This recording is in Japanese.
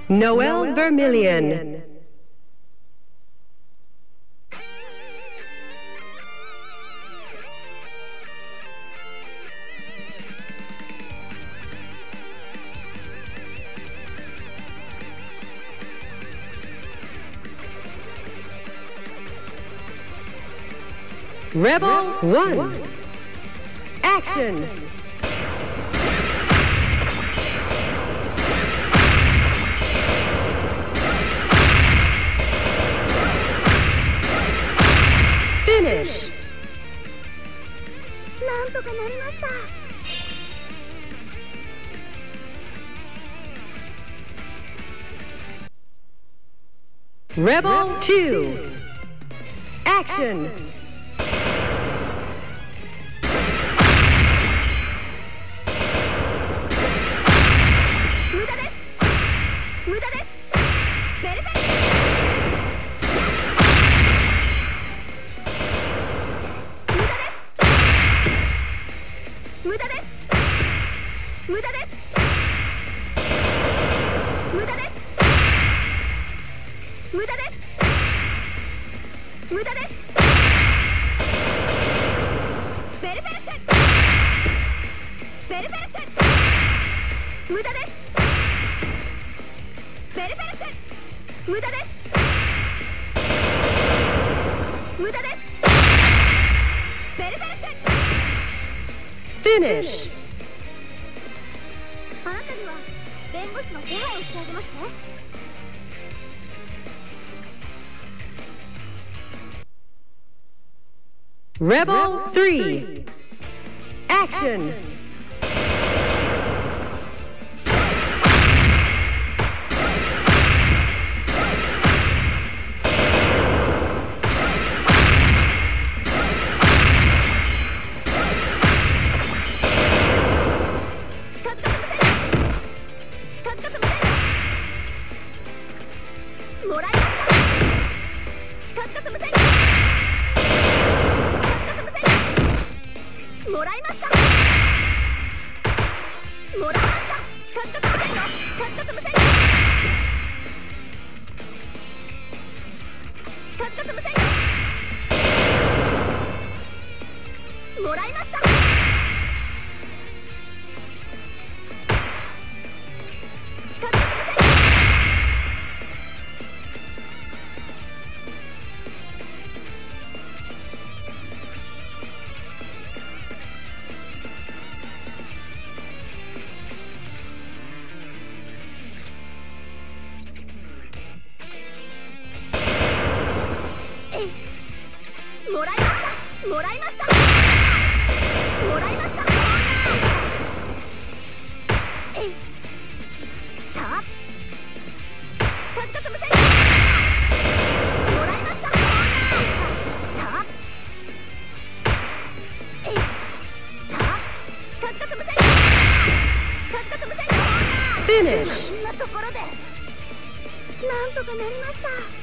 Noel Vermillion. Rebel 1. Action! Finish! なんとかなりました。 Rebel 2. Action! 無駄です。無駄です。ベルベル。無駄です。無駄です。無駄です。無駄です。無駄です。ベルベルセット。ベルベルセット。無駄です。ベルベルセット。無駄です。無駄です。ベルベルセット。 Finish! あなたには弁護士の手配をしてあげますね。 Rebel 3. Action! もらいました。スカッと無線。もらいました。もらいました。スカッと無線よ。スカッと無線。スカッと無線よ。もらいました。スカッと無線。もらいました。もらいました。もらいました。さあスカッと無線。もらいました。さあさあスカッと無線。スカッと無線。 Finish! こんなところでなんとかなりました。